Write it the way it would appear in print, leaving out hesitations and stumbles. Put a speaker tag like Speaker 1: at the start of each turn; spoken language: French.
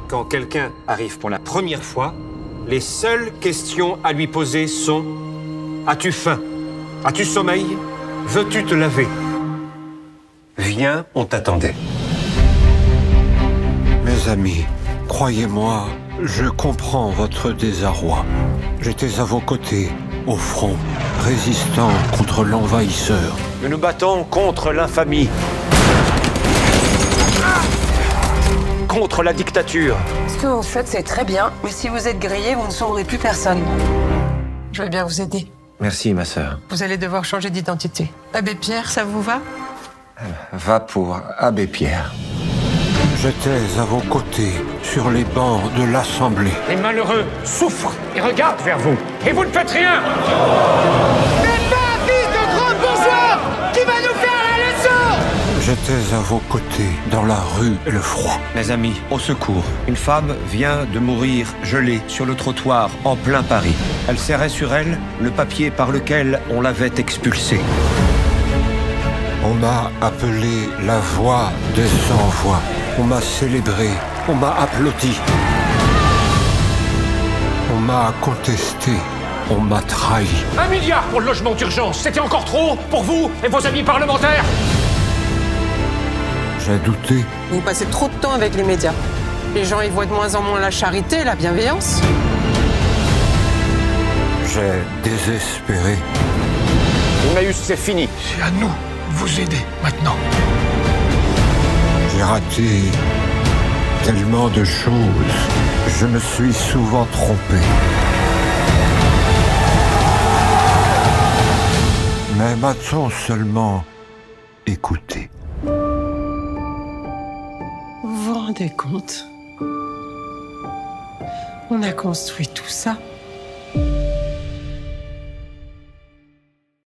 Speaker 1: Quand quelqu'un arrive pour la première fois, les seules questions à lui poser sont: as-tu faim? As-tu sommeil? Veux-tu te laver? Viens, on t'attendait.
Speaker 2: Mes amis, croyez-moi, je comprends votre désarroi. J'étais à vos côtés, au front, résistant contre l'envahisseur.
Speaker 1: Nous nous battons contre l'infamie. Contre la dictature.
Speaker 3: Ce que vous faites, c'est très bien, mais si vous êtes grillé, vous ne sauverez plus personne. Je vais bien vous aider.
Speaker 1: Merci, ma sœur.
Speaker 3: Vous allez devoir changer d'identité. Abbé Pierre, ça vous va?
Speaker 1: Va pour Abbé Pierre.
Speaker 2: J'étais à vos côtés, sur les bancs de l'Assemblée.
Speaker 1: Les malheureux souffrent et regardent vers vous. Et vous ne faites rien.
Speaker 2: J'étais à vos côtés, dans la rue et le froid.
Speaker 4: Mes amis, au secours. Une femme vient de mourir gelée sur le trottoir en plein Paris. Elle serrait sur elle le papier par lequel on l'avait expulsée.
Speaker 2: On m'a appelé la voix des sans-voix. On m'a célébré, on m'a applaudi. On m'a contesté, on m'a trahi.
Speaker 1: 1 milliard pour le logement d'urgence, c'était encore trop pour vous et vos amis parlementaires.
Speaker 2: J'ai douté.
Speaker 3: Vous passez trop de temps avec les médias. Les gens y voient de moins en moins la charité et la bienveillance.
Speaker 2: J'ai désespéré.
Speaker 1: Emmaüs, c'est fini.
Speaker 5: C'est à nous de vous aider maintenant.
Speaker 2: J'ai raté tellement de choses. Je me suis souvent trompé. Mais m'a-t-on seulement écouté?
Speaker 3: Vous vous rendez compte? On a construit tout ça